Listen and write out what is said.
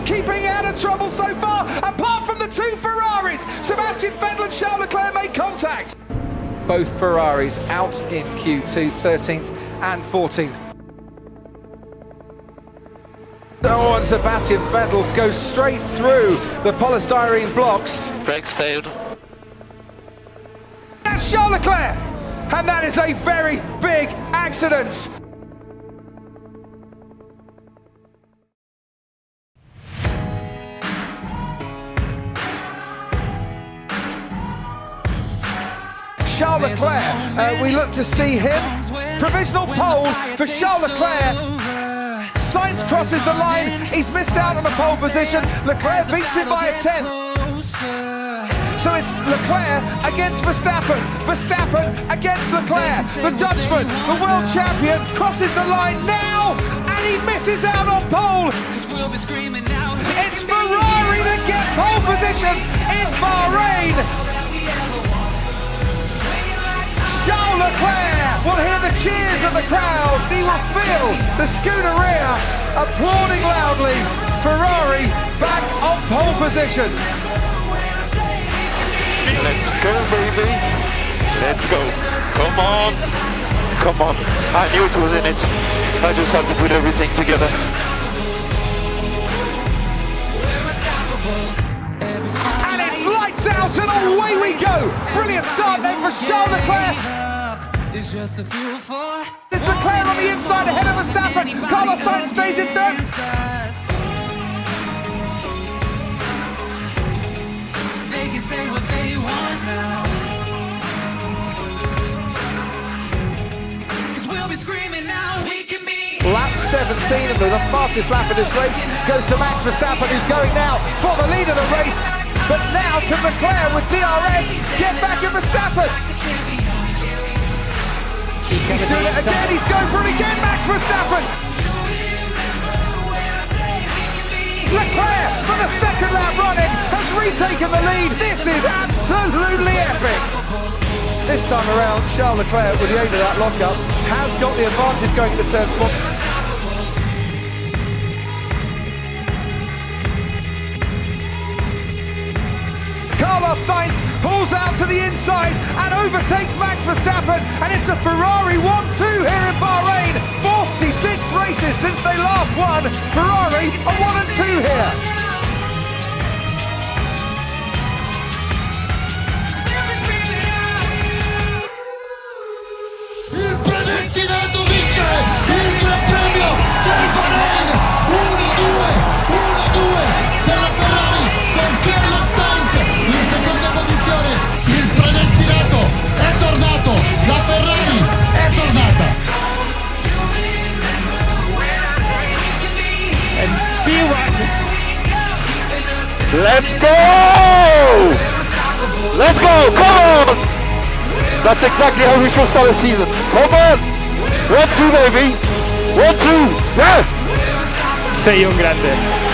keeping out of trouble so far, apart from the two Ferraris. Sebastian Vettel and Charles Leclerc made contact. Both Ferraris out in Q2, 13th and 14th. Oh, and Sebastian Vettel goes straight through the polystyrene blocks. Brakes failed. That's Charles Leclerc, and that is a very big accident. Charles Leclerc, we look to see him. Provisional pole for Charles Leclerc. Sainz crosses the line, he's missed out on the pole position. Leclerc beats him by a 10th. So it's Leclerc against Verstappen. Verstappen against Leclerc. The Dutchman, the world champion, crosses the line now, and he misses out on pole. It's Ferrari that get pole position in Bahrain. Charles Leclerc will hear the cheers of the crowd. He will feel the Scuderia applauding loudly. Ferrari back on pole position. Let's go, baby. Let's go. Come on. Come on. I knew it was in it. I just had to put everything together. And it's lights out and away we go. Brilliant start then for Charles Leclerc. It's Leclerc on the inside ahead of Verstappen. Carlos Sainz stays in third. They can say what they want now. 'Cause we'll be screaming now. We can be. Lap 17 and the fastest lap of this race goes to Max Verstappen, who's going now for the lead of the race. But now can Leclerc with DRS get back at Verstappen? He's doing it again, he's going for it again, Max Verstappen! Leclerc, for the second lap running, has retaken the lead. This is absolutely epic! This time around, Charles Leclerc, with the aid of that lockup, has got the advantage going into turn 4. Carlos Sainz pulls out to the inside and overtakes Max Verstappen, and it's a Ferrari 1-2 here in Bahrain. 46 races since they last won. Ferrari are 1-2 here. Il predestinato vince il Gran Premio del Bahrain. 1-2 per la Ferrari con Carlos Sainz in seconda posizione. Il predestinato è tornato, la Ferrari è tornata. And B1. Let's go! Let's go! Come on! That's exactly how we should start a season. Come on! 1-2, baby! 1-2! Yeah! Sei un grande.